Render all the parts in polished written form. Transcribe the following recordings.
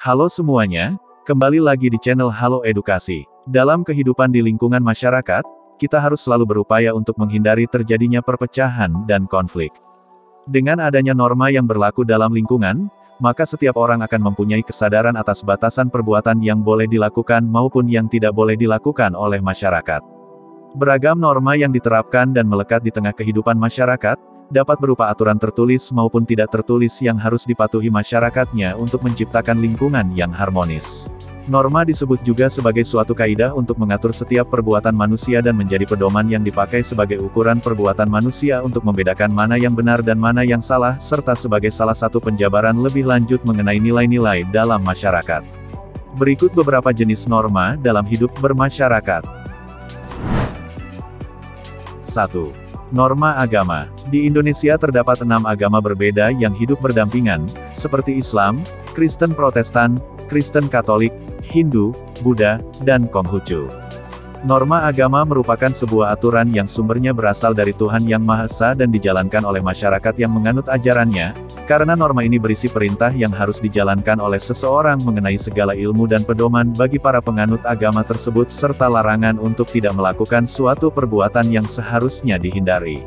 Halo semuanya, kembali lagi di channel Halo Edukasi. Dalam kehidupan di lingkungan masyarakat, kita harus selalu berupaya untuk menghindari terjadinya perpecahan dan konflik. Dengan adanya norma yang berlaku dalam lingkungan, maka setiap orang akan mempunyai kesadaran atas batasan perbuatan yang boleh dilakukan maupun yang tidak boleh dilakukan oleh masyarakat. Beragam norma yang diterapkan dan melekat di tengah kehidupan masyarakat, dapat berupa aturan tertulis maupun tidak tertulis yang harus dipatuhi masyarakatnya untuk menciptakan lingkungan yang harmonis. Norma disebut juga sebagai suatu kaidah untuk mengatur setiap perbuatan manusia dan menjadi pedoman yang dipakai sebagai ukuran perbuatan manusia untuk membedakan mana yang benar dan mana yang salah, serta sebagai salah satu penjabaran lebih lanjut mengenai nilai-nilai dalam masyarakat. Berikut beberapa jenis norma dalam hidup bermasyarakat. 1. Norma agama. Di Indonesia terdapat 6 agama berbeda yang hidup berdampingan, seperti Islam, Kristen Protestan, Kristen Katolik, Hindu, Buddha, dan Konghucu. Norma agama merupakan sebuah aturan yang sumbernya berasal dari Tuhan Yang Maha Esa dan dijalankan oleh masyarakat yang menganut ajarannya, karena norma ini berisi perintah yang harus dijalankan oleh seseorang mengenai segala ilmu dan pedoman bagi para penganut agama tersebut serta larangan untuk tidak melakukan suatu perbuatan yang seharusnya dihindari.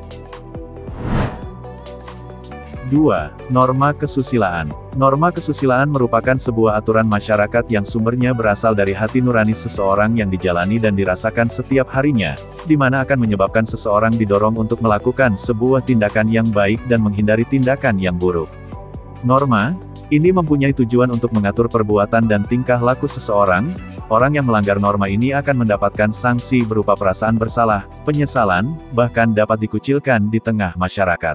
2. Norma kesusilaan. Norma kesusilaan merupakan sebuah aturan masyarakat yang sumbernya berasal dari hati nurani seseorang yang dijalani dan dirasakan setiap harinya, di mana akan menyebabkan seseorang didorong untuk melakukan sebuah tindakan yang baik dan menghindari tindakan yang buruk. Norma ini mempunyai tujuan untuk mengatur perbuatan dan tingkah laku seseorang. Orang yang melanggar norma ini akan mendapatkan sanksi berupa perasaan bersalah, penyesalan, bahkan dapat dikucilkan di tengah masyarakat.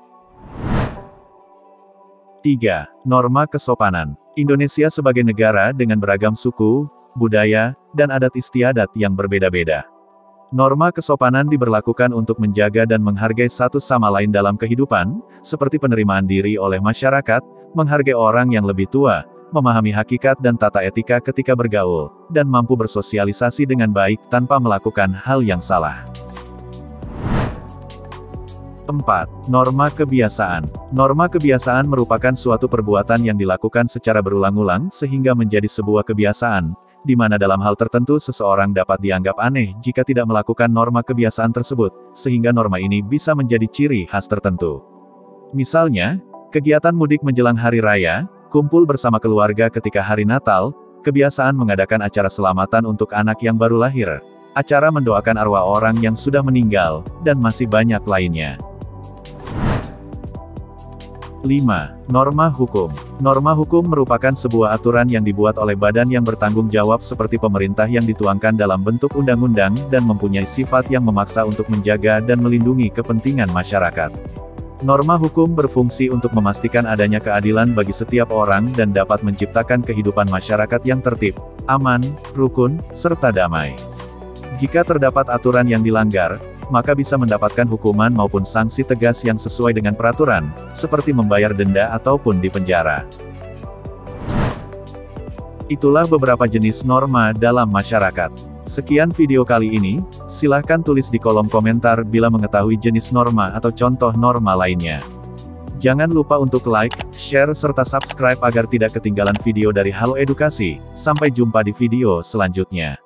3. Norma kesopanan. Indonesia sebagai negara dengan beragam suku, budaya, dan adat istiadat yang berbeda-beda. Norma kesopanan diberlakukan untuk menjaga dan menghargai satu sama lain dalam kehidupan, seperti penerimaan diri oleh masyarakat, menghargai orang yang lebih tua, memahami hakikat dan tata etika ketika bergaul, dan mampu bersosialisasi dengan baik tanpa melakukan hal yang salah. 4. Norma kebiasaan. Norma kebiasaan merupakan suatu perbuatan yang dilakukan secara berulang-ulang sehingga menjadi sebuah kebiasaan, di mana dalam hal tertentu seseorang dapat dianggap aneh jika tidak melakukan norma kebiasaan tersebut, sehingga norma ini bisa menjadi ciri khas tertentu. Misalnya, kegiatan mudik menjelang hari raya, kumpul bersama keluarga ketika hari Natal, kebiasaan mengadakan acara selamatan untuk anak yang baru lahir, acara mendoakan arwah orang yang sudah meninggal, dan masih banyak lainnya. 5. Norma hukum. Norma hukum merupakan sebuah aturan yang dibuat oleh badan yang bertanggung jawab seperti pemerintah yang dituangkan dalam bentuk undang-undang dan mempunyai sifat yang memaksa untuk menjaga dan melindungi kepentingan masyarakat. Norma hukum berfungsi untuk memastikan adanya keadilan bagi setiap orang dan dapat menciptakan kehidupan masyarakat yang tertib, aman, rukun, serta damai. Jika terdapat aturan yang dilanggar, maka bisa mendapatkan hukuman maupun sanksi tegas yang sesuai dengan peraturan, seperti membayar denda ataupun dipenjara. Itulah beberapa jenis norma dalam masyarakat. Sekian video kali ini, silahkan tulis di kolom komentar bila mengetahui jenis norma atau contoh norma lainnya. Jangan lupa untuk like, share serta subscribe agar tidak ketinggalan video dari Halo Edukasi. Sampai jumpa di video selanjutnya.